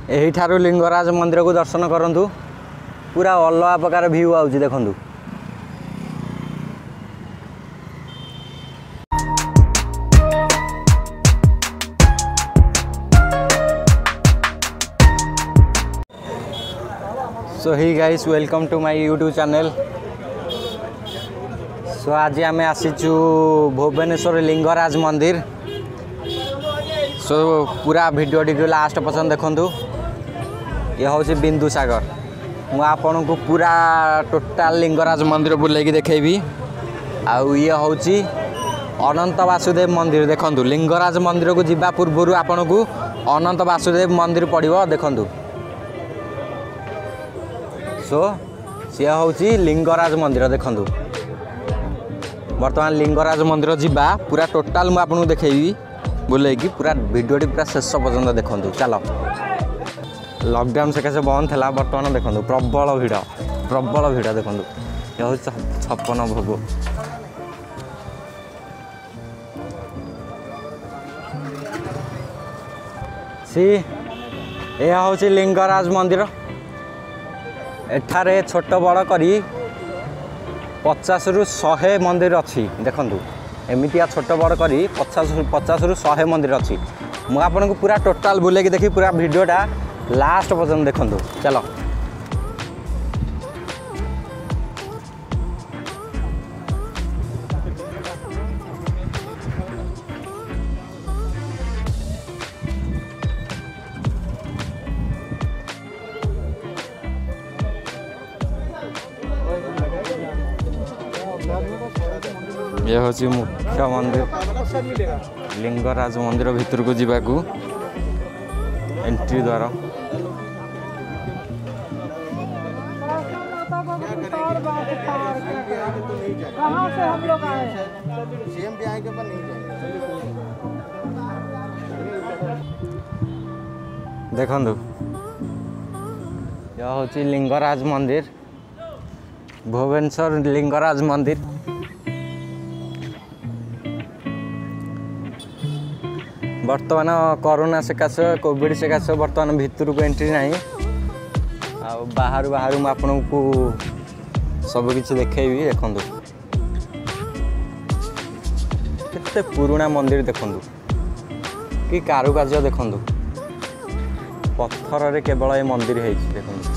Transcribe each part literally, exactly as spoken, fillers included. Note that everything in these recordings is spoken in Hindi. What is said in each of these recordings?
यही ठारू लिंगराज मंदिर को दर्शन करंतु पूरा अलग प्रकार व्यू आउची देखंतु। So hi guys welcome to my YouTube channel. So आज आम आसीचु भुवनेश्वर लिंगराज मंदिर। सो पूरा वीडियो टी लास्ट पसंद देखंतु। ये हूँ बिंदु सागर। मु आपन को पूरा टोटाल लिंगराज मंदिर बुलेकी देखेबी। आउ ये हूँ अनंत वासुदेव मंदिर। देखंतु लिंगराज मंदिर को जिबा पूर्व आपन को अनंत वासुदेव मंदिर पड़िबो देखंतु। सो सी हूँ लिंगराज मंदिर देखंतु। बर्तमान लिंगराज मंदिर जिबा पूरा टोटाल मु आपन को देखेबी बुलेकी पूरा वीडियो पूरा शेष पर्यंत देखंतु। चलो लॉकडाउन से कैसे बंद था बर्तमान देखो प्रबल भिड़ प्रबल भिड़ देखो। ये हूँ छप्पन भोग। सी यह हूँ लिंगराज मंदिर। एठारे छोट बड़ करी पचास रु शहे मंदिर अच्छी देखंतु। एमितिया छोट बड़ करी पचास पचास रु शहे मंदिर अच्छी। मु आपन को पूरा टोटाल बुलेकी देखी पूरा वीडियोटा लास्ट पर्यंत देखंतु। चलो ये हूँ मुख्य मंदिर लिंगराज मंदिर भितर को जीवाकू एंट्री द्वार। देखंतु यह हूँ लिंगराज मंदिर भुवनेश्वर लिंगराज मंदिर। बर्तमान कोरोना सकाश कोविड सकाश बर्तमान भितर को एंट्री नहीं। आ बाहर बाहर मुझे आपन को सब किसी देखी देखंतु। केते पुराना मंदिर देखंतु कि कारुकार्य देखंतु। पत्थर रे केवल ये मंदिर है देखंतु।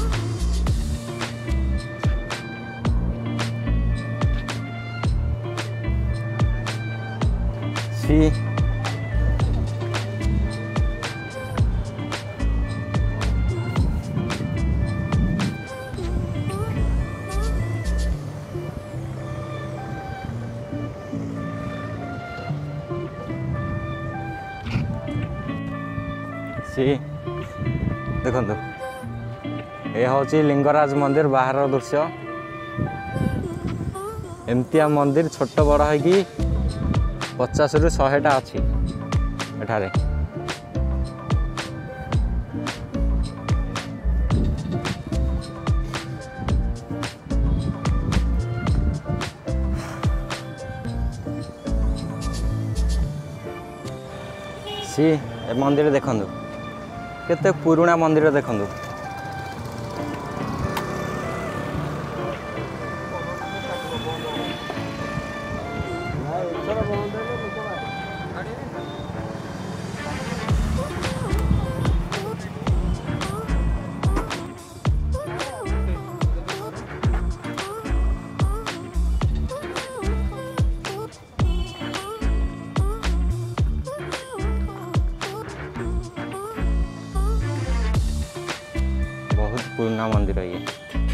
सी सी देखंतु ये हूँ लिंगराज मंदिर बाहर दृश्य। एमतिया मंदिर छोट बड़ है कि पचास रु शहेटा अच्छी एठारे। सी ए मंदिर देखंतु केते पुराना मंदिर देखंतु। बहुत पुराना मंदिर है ये।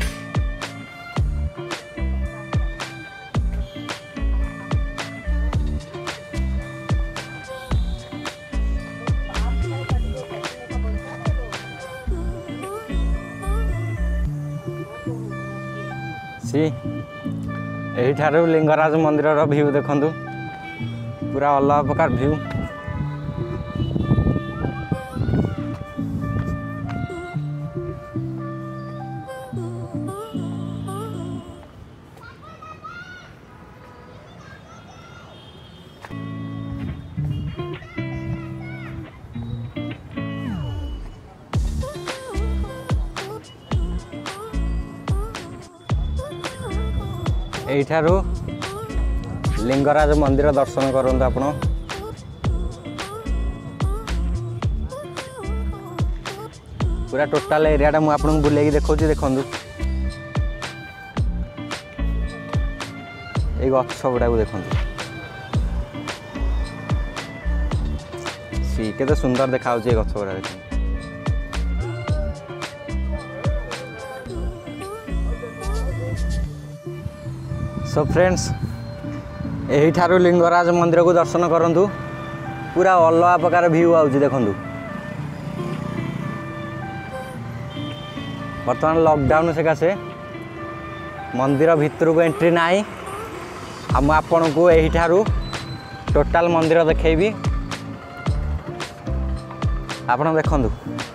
सी यही ठारू लिंगराज मंदिर व्यू देखंतु पूरा अलग प्रकार व्यू। एठारू लिंगराज मंदिर दर्शन करंतु आपण। पूरा टोटाल एरियाटा मुझे आपको बुले देखा देखु ये गछ गुड़ा देखु सी के सुंदर देखा गछ गुड़ा देख। सो फ्रेंड्स यही ठारू लिंगराज मंदिर को दर्शन करंतु। पूरा अलग प्रकार व्यू आउची देखंतु। बर्तमान लॉकडाउन सकाशे मंदिर भितर को एंट्री नाही। हम आपण को यही ठारू टोटाल मंदिर देखैबी। आपण देखंतु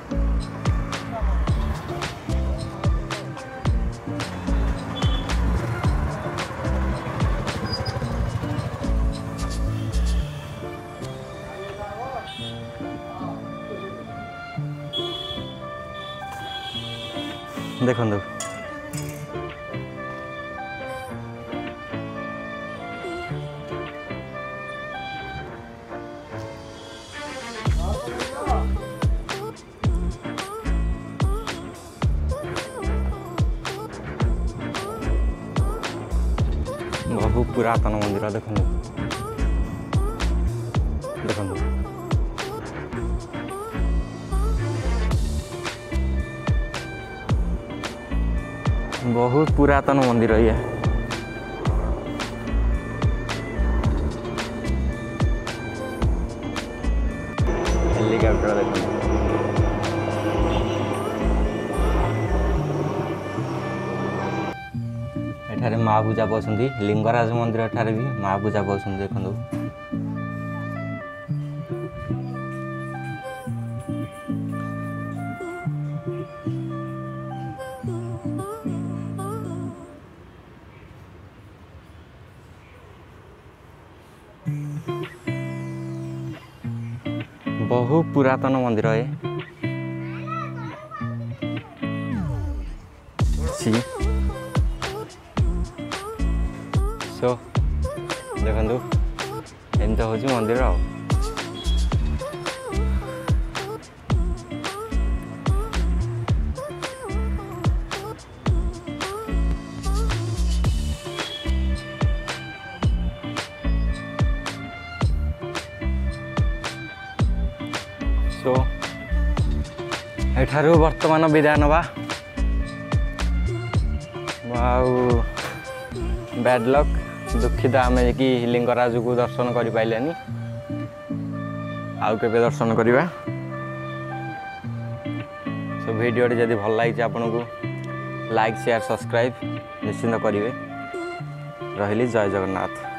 देखंतु बहु पुरातन मंदिर देखंतु देखंतु बहुत पुरातन मंदिर ये। हेलीकॉप्टर देखो एठारे माँ पूजा पाउछंती। लिंगराज मंदिर एठारे भी माँ पूजा पाउछंती देखंतु। बहु पुरातन मंदिर है। सी सो देखंतु एमता होची मंदिर आ। सो एठारू वर्तमान विदाय नवा। बैड लक दुखित आम कि लिंगराज को दर्शन कर पाइलानी। आउ केबे दर्शन करवा। सो वीडियो जदि भल लगी आपन को लाइक शेयर सब्सक्राइब निश्चिंत करेंगे। रही जय जगन्नाथ।